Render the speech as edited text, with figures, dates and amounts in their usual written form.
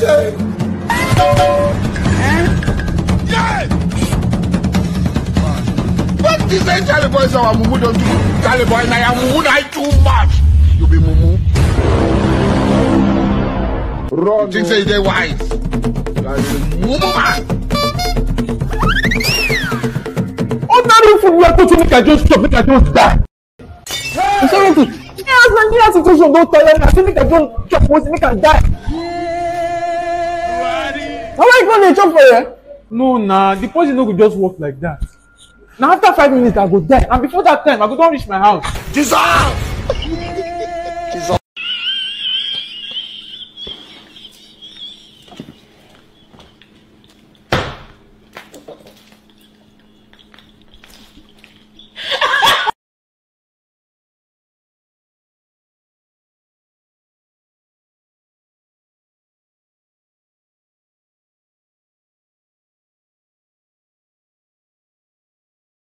What is that Charlie boy so Mumu don't do? Charlie boy now Mumu not too much. You be Mumu. Wrong. You think say they wise? Mumu man. Ordinary food we are putting make I just chop, make I just die. I'm sorry to. Yes, Nigeria situation don't tell them. I think make I just chop, make I die. How are you going to chop for you? No, nah. The poison no go just work like that. Now after 5 minutes I go die, and before that time I go don reach my house. Jesus!